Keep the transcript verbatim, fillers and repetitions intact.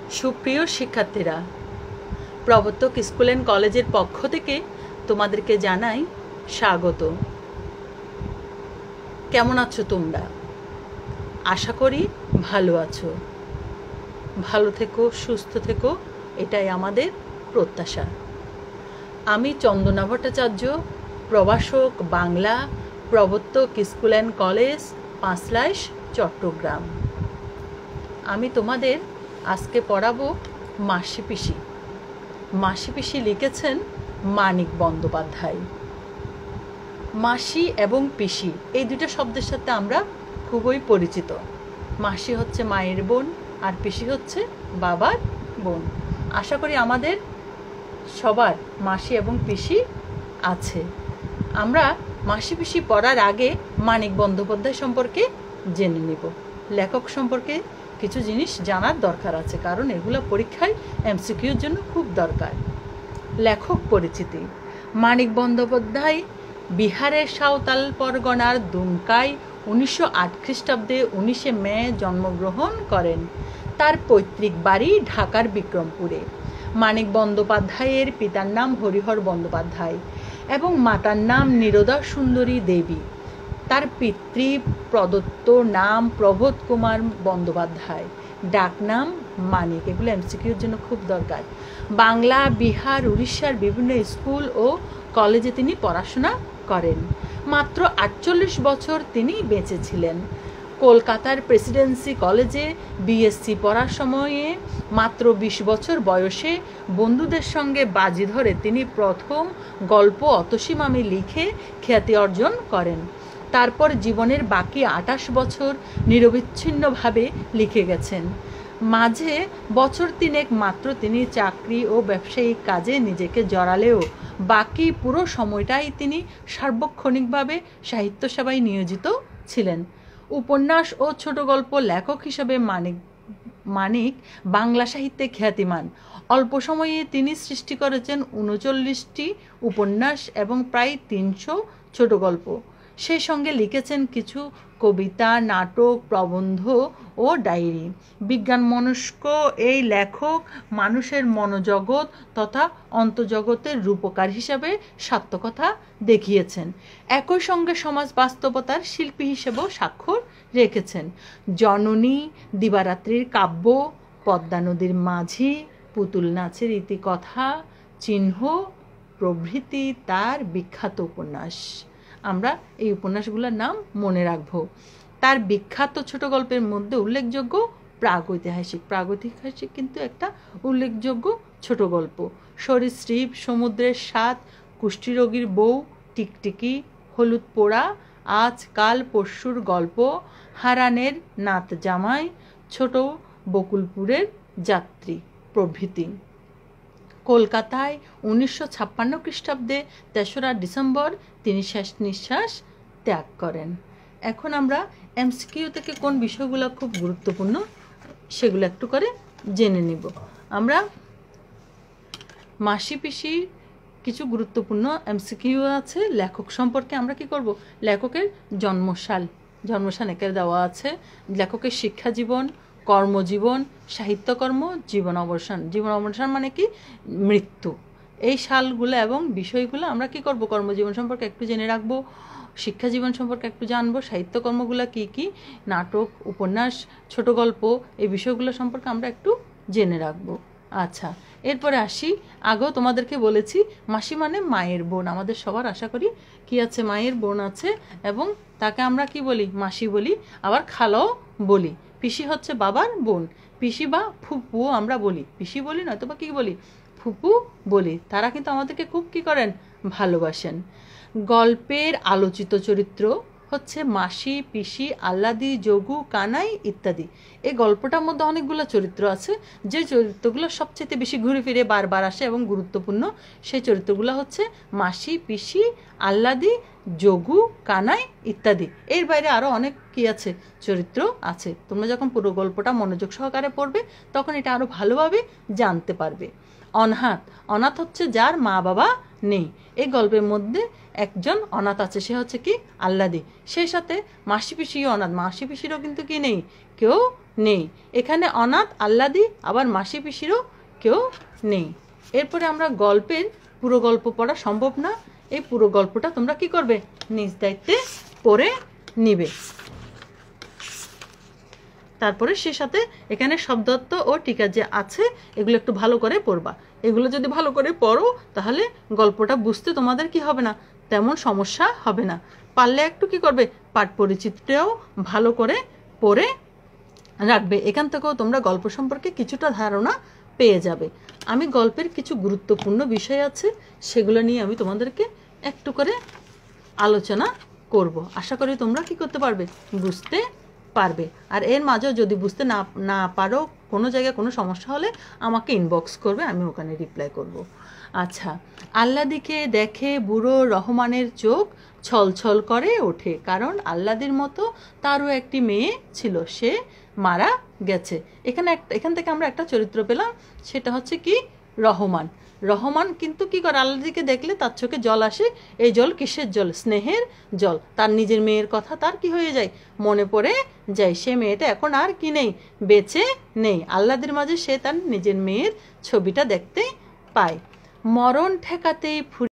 সুপ্রিয় শিক্ষার্থীরা, প্রবর্তক স্কুল অ্যান্ড কলেজের পক্ষ থেকে তোমাদেরকে জানাই স্বাগত। কেমন আছো তোমরা? আশা করি ভালো আছো। ভালো থেকো, সুস্থ থেকো, এটাই আমাদের প্রত্যাশা। আমি চন্দনা ভট্টাচার্য, প্রভাষক Bangla, Prabartak school and college, Panchlaish, Chattogram. আমি তোমাদের আজকে পড়াবো মাসি পিসি। মাসি পিসি লিখেছেন মানিক বন্দ্যোপাধ্যায়। মাসি এবং পিসি এই দুটো শব্দের সাথে আমরা খুবই পরিচিত। মাসি হচ্ছে মায়ের বোন আর পিসি হচ্ছে বাবার বোন। আশা করি আমাদের সবার মাসি এবং পিসি আছে। আমরা মাসি পিসি পড়ার আগে মানিক বন্দ্যোপাধ্যায় সম্পর্কে জেনে নেব। লেখক সম্পর্কে কিছু জিনিস জানার দরকার আছে, কারণ এগুলো পরীক্ষায় এমসিকিউর জন্য খুব দরকার। লেখক পরিচিতি: মানিক বন্দ্যোপাধ্যায় বিহারের সাঁওতাল পরগনার দুমকায় উনিশশো আট খ্রিস্টাব্দে উনিশে মে জন্মগ্রহণ করেন। তার পৈতৃক বাড়ি ঢাকার বিক্রমপুরে। মানিক বন্দ্যোপাধ্যায়ের পিতার নাম হরিহর বন্দ্যোপাধ্যায় এবং মাতার নাম নীরদা সুন্দরী দেবী। তার পিতৃ প্রদত্ত নাম প্রবোধ কুমার বন্দ্যোপাধ্যায়, ডাকনাম মানিক। এগুলো এমসিকিউর জন্য খুব দরকার। বাংলা, বিহার, উড়িষ্যার বিভিন্ন স্কুল ও কলেজে তিনি পড়াশোনা করেন। মাত্র আটচল্লিশ বছর তিনি বেঁচে ছিলেন। কলকাতার প্রেসিডেন্সি কলেজে বিএসসি পড়ার সময়ে মাত্র বিশ বছর বয়সে বন্ধুদের সঙ্গে বাজি ধরে তিনি প্রথম গল্প অতসী মামি লিখে খ্যাতি অর্জন করেন। তারপর জীবনের বাকি আটাশ বছর নিরবিচ্ছিন্নভাবে লিখে গেছেন। মাঝে বছর তিনেক মাত্র তিনি চাকরি ও ব্যবসায়িক কাজে নিজেকে জড়ালেও বাকি পুরো সময়টাই তিনি সার্বক্ষণিকভাবে সাহিত্য সেবায় নিয়োজিত ছিলেন। উপন্যাস ও ছোট গল্প লেখক হিসেবে মানিক মানিক বাংলা সাহিত্যে খ্যাতিমান। অল্প সময়ে তিনি সৃষ্টি করেছেন উনচল্লিশটি উপন্যাস এবং প্রায় তিনশো ছোট গল্প। সেই সঙ্গে লিখেছেন কিছু কবিতা, নাটক, প্রবন্ধ ও ডায়েরি। বিজ্ঞান মনস্ক এই লেখক মানুষের মনোজগৎ তথা অন্তর্জগতের রূপকার হিসাবে সার্থকতা দেখিয়েছেন। একই সঙ্গে সমাজ বাস্তবতার শিল্পী হিসেবেও স্বাক্ষর রেখেছেন। জননী, দিবারাত্রির কাব্য, পদ্মা নদীর মাঝি, পুতুল নাচের ইতিকথা, চিহ্ন প্রভৃতি তার বিখ্যাত উপন্যাস। আমরা এই উপন্যাসগুলোর নাম মনে রাখব। তার বিখ্যাত ছোট গল্পের মধ্যে উল্লেখযোগ্য প্রাগৈতিহাসিক। প্রাগৈতিহাসিক কিন্তু একটা উল্লেখযোগ্য ছোট গল্প। সরীসৃপ, সমুদ্রের স্বাদ, কুষ্ঠরোগীর বউ, টিকটিকি, হলুদ পোড়া, আজ কাল পরশুর গল্প, হারানের নাত জামাই, ছোট বকুলপুরের যাত্রী প্রভৃতি। কলকাতায় উনিশশো ছাপ্পান্ন খ্রিস্টাব্দে তেসরা ডিসেম্বর তিনি শেষ নিঃশ্বাস ত্যাগ করেন। এখন আমরা এমসিকিউ থেকে কোন বিষয়গুলো খুব গুরুত্বপূর্ণ সেগুলো একটু করে জেনে নিব। আমরা মাসি পিসির কিছু গুরুত্বপূর্ণ এমসিকিউ আছে। লেখক সম্পর্কে আমরা কি করব? লেখকের জন্মসাল জন্মসাল একের দেওয়া আছে। লেখকের শিক্ষা জীবন, কর্মজীবন, সাহিত্যকর্ম, জীবন অবসান। জীবন অবসান মানে কি? মৃত্যু। এই সালগুলো এবং বিষয়গুলো আমরা কি করব? কর্মজীবন সম্পর্কে একটু জেনে রাখবো, শিক্ষা জীবন সম্পর্কে একটু জানবো, সাহিত্যকর্মগুলো কি কি, নাটক, উপন্যাস, ছোট গল্প, এই বিষয়গুলো সম্পর্কে আমরা একটু জেনে রাখবো। আচ্ছা, এরপরে আসি। আগেও তোমাদেরকে বলেছি মাসি মানে মায়ের বোন। আমাদের সবার আশা করি কি আছে? মায়ের বোন আছে এবং তাকে আমরা কি বলি? মাসি বলি, আবার খালাও বলি। পিসি হচ্ছে বাবার বোন। পিসি বা ফুপু আমরা বলি, পিসি বলি নয়তো বা কি বলি? ফুপু বলি। তারা কিন্তু আমাদেরকে খুব কি করেন? ভালোবাসেন। গল্পের আলোচিত চরিত্র হচ্ছে মাসি, পিসি, আল্লাদি, যোগু, কানাই ইত্যাদি। এই গল্পটার মধ্যে অনেকগুলো চরিত্র আছে। যে চরিত্রগুলো সবচেয়ে বেশি ঘুরে ফিরে বারবার আসে এবং গুরুত্বপূর্ণ, সেই চরিত্রগুলো হচ্ছে মাসি, পিসি, আল্লাদি, যোগু, কানাই ইত্যাদি। এর বাইরে আরও অনেক কি আছে? চরিত্র আছে। তোমরা যখন পুরো গল্পটা মনোযোগ সহকারে পড়বে তখন এটা আরও ভালোভাবে জানতে পারবে। অনাথ অনাথ হচ্ছে যার মা বাবা নেই। এই গল্পের মধ্যে একজন অনাথ আছে, সে হচ্ছে কি আল্লাদি। সেই সাথে মাসি পিসিও অনাথ, মাসি পিসিরও কিন্তু কি নেই, কেউ নেই। এখানে অনাথ, আল্লাদি, আবার মাসি পিসিরও কেউ নেই। এরপরে আমরা গল্পের পুরো গল্প পড়া সম্ভব না, এই পুরো গল্পটা তোমরা কি করবে, নিজ দায়িত্বে পড়ে নিবে। তারপরে সে সাথে এখানে শব্দার্থ ও টিকা যে আছে এগুলো একটু ভালো করে পড়বা। এগুলো যদি ভালো করে পড়ো তাহলে গল্পটা বুঝতে তোমাদের কি হবে না, তেমন সমস্যা হবে না। পারলে একটু কি করবে, পাঠ পরিচিতিটাও ভালো করে পড়ে রাখবে। এখান থেকেও তোমরা গল্প সম্পর্কে কিছুটা ধারণা পেয়ে যাবে। আমি গল্পের কিছু গুরুত্বপূর্ণ বিষয় আছে সেগুলো নিয়ে আমি তোমাদেরকে একটু করে আলোচনা করব। আশা করি তোমরা কি করতে পারবে, বুঝতে পারবে। আর এর মাঝেও যদি বুঝতে না না পারো, কোনো জায়গায় কোনো সমস্যা হলে আমাকে ইনবক্স করবে, আমি ওখানে রিপ্লাই করব। আচ্ছা, আল্লাদিকে দেখে বুড়ো রহমানের চোখ ছলছল করে ওঠে, কারণ আল্লাদির মতো তারও একটি মেয়ে ছিল, সে মারা গেছে। এখানে একটা এখান থেকে আমরা একটা চরিত্র পেলাম, সেটা হচ্ছে কি রহমান। রহমান কিন্তু কি করে, আল্লাদিকে দেখলে তার চোখে জল আসে। এই জল কিসের জল, স্নেহের জল। তার নিজের মেয়ের কথা তার কি হয়ে যায়, মনে পড়ে যায়। সে মেয়েটা এখন আর কি নেই, বেঁচে নেই। আল্লাদির মাঝে সে তার নিজের মেয়ের ছবিটা দেখতে পায়। মরণ ঠেকাতেই